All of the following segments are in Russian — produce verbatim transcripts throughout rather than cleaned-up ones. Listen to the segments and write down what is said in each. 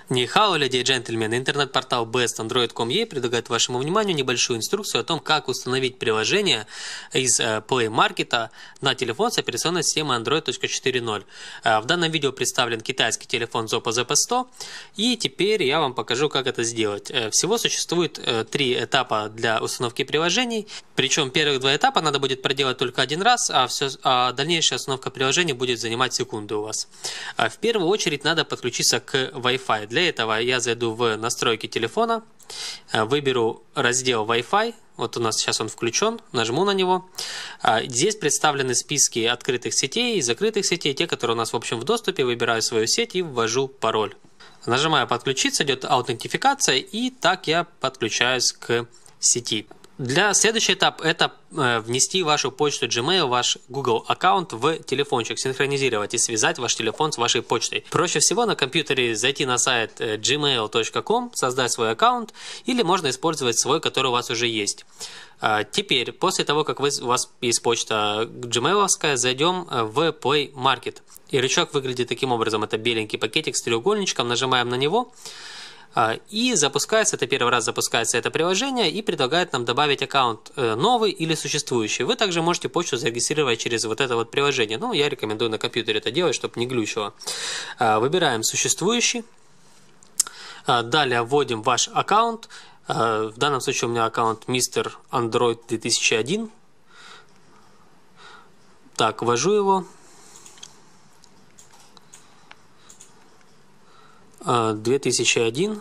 Нихао, леди и джентльмены, интернет-портал бест андроид точка ком точка ю а предлагает вашему вниманию небольшую инструкцию о том, как установить приложение из Play Market на телефон с операционной системой Android точка четыре точка ноль. В данном видео представлен китайский телефон Zoppo зет пи сто, и теперь я вам покажу, как это сделать. Всего существует три этапа для установки приложений, причем первых два этапа надо будет проделать только один раз, а, все, а дальнейшая установка приложения будет занимать секунды у вас. В первую очередь надо подключиться к Wi-Fi. Для этого я зайду в настройки телефона, выберу раздел Wi-Fi, вот у нас сейчас он включен, нажму на него. Здесь представлены списки открытых сетей и закрытых сетей, те, которые у нас в общем в доступе, выбираю свою сеть и ввожу пароль. Нажимаю подключиться, идет аутентификация, и так я подключаюсь к сети. Для следующий этап это э, внести вашу почту Gmail, ваш Google аккаунт в телефончик, синхронизировать и связать ваш телефон с вашей почтой. Проще всего на компьютере зайти на сайт джимейл точка ком, создать свой аккаунт, или можно использовать свой, который у вас уже есть. А теперь, после того, как вы, у вас есть почта Gmail-овская, зайдем в Play Market. И рычаг выглядит таким образом. Это беленький пакетик с треугольничком, нажимаем на него. И запускается, это первый раз запускается это приложение и предлагает нам добавить аккаунт новый или существующий. Вы также можете почту зарегистрировать через вот это вот приложение. Ну, я рекомендую на компьютере это делать, чтобы не глючило. Выбираем существующий. Далее вводим ваш аккаунт. В данном случае у меня аккаунт мистер Android две тысячи один. Так, ввожу его. две тысячи один.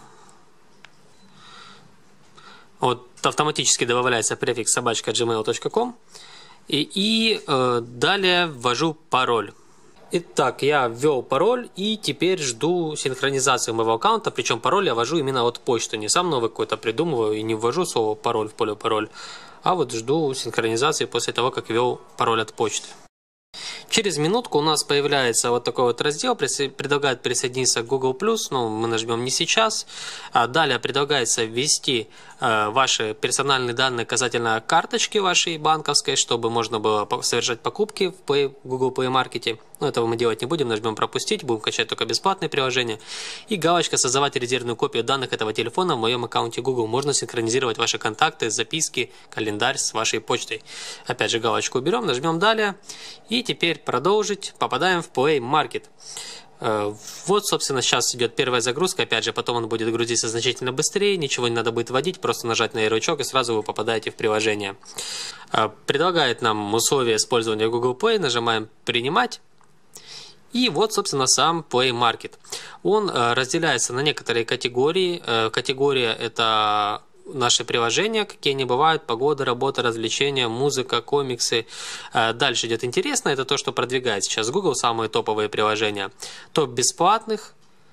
Вот автоматически добавляется префикс собачка джимейл точка ком. И, и э, далее ввожу пароль. Итак, я ввел пароль и теперь жду синхронизации моего аккаунта. Причем пароль я ввожу именно от почты. Не сам новый какой-то придумываю и не ввожу слово пароль в поле пароль. А вот жду синхронизации после того, как ввел пароль от почты. Через минутку у нас появляется вот такой вот раздел, предлагает присоединиться к Google плюс, но мы нажмем не сейчас. А далее предлагается ввести э, ваши персональные данные касательно карточки вашей банковской, чтобы можно было совершать покупки в Play, Google Play Market. Но этого мы делать не будем, нажмем пропустить, будем качать только бесплатные приложения. И галочка «Создавать резервную копию данных этого телефона в моем аккаунте Google». Можно синхронизировать ваши контакты, записки, календарь с вашей почтой. Опять же галочку уберем, нажмем «Далее». И теперь продолжить, попадаем в Play Market. Вот, собственно, сейчас идет первая загрузка. Опять же, потом он будет грузиться значительно быстрее. Ничего не надо будет вводить, просто нажать на ярлычок и сразу вы попадаете в приложение. Предлагает нам условия использования Google Play. Нажимаем «Принимать». И вот, собственно, сам Play Market. Он разделяется на некоторые категории. Категория – это наши приложения, какие они бывают: погода, работа, развлечения, музыка, комиксы. Дальше идет интересно, это то, что продвигает сейчас Google, самые топовые приложения. Топ бесплатных.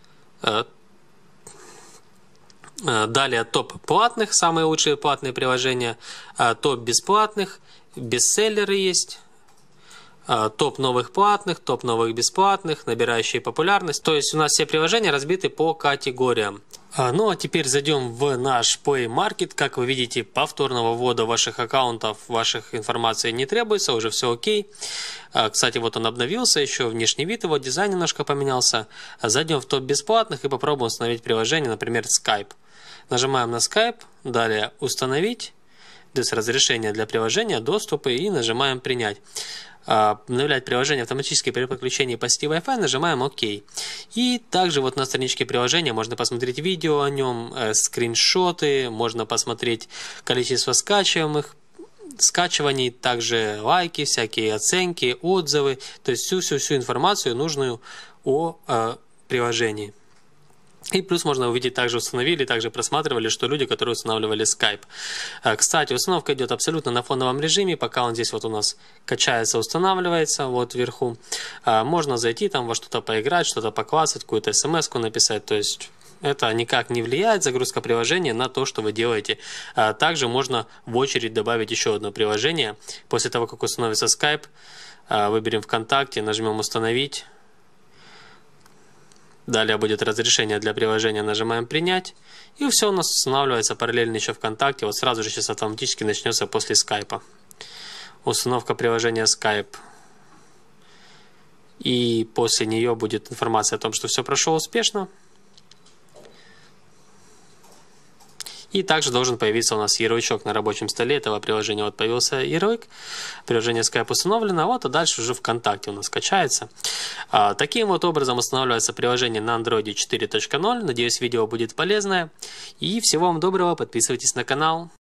Далее топ платных, самые лучшие платные приложения. Топ бесплатных, бестселлеры есть. Топ новых платных, топ новых бесплатных, набирающие популярность. То есть у нас все приложения разбиты по категориям. Ну а теперь зайдем в наш Play Market. Как вы видите, повторного ввода ваших аккаунтов, ваших информации не требуется, уже все окей. Кстати, вот он обновился, еще внешний вид его, дизайн немножко поменялся. Зайдем в топ бесплатных и попробуем установить приложение, например, Skype. Нажимаем на Skype, далее установить, то есть разрешение для приложения, доступы, и нажимаем принять. Обновлять приложение автоматически при подключении по сети Wi-Fi, нажимаем ОК. И также вот на страничке приложения можно посмотреть видео о нем, э, скриншоты, можно посмотреть количество скачиваемых, скачиваний, также лайки, всякие оценки, отзывы, то есть всю-всю-всю информацию нужную о э, приложении. И плюс можно увидеть, также установили, также просматривали, что люди, которые устанавливали Skype. Кстати, установка идет абсолютно на фоновом режиме, пока он здесь вот у нас качается, устанавливается, вот вверху. Можно зайти там во что-то поиграть, что-то поклассать, какую-то смс-ку написать, то есть это никак не влияет, загрузка приложения, на то, что вы делаете. Также можно в очередь добавить еще одно приложение. После того, как установится Skype, выберем ВКонтакте, нажмем «Установить». Далее будет разрешение для приложения, нажимаем «Принять». И все у нас устанавливается параллельно еще ВКонтакте. Вот сразу же сейчас автоматически начнется после скайпа. Установка приложения Skype. И после нее будет информация о том, что все прошло успешно. И также должен появиться у нас ярлычок на рабочем столе этого приложения. Вот появился ярлык, приложение Skype установлено, вот, а дальше уже ВКонтакте у нас скачается. А, таким вот образом устанавливается приложение на Android четыре точка ноль. Надеюсь, видео будет полезное. И всего вам доброго, подписывайтесь на канал.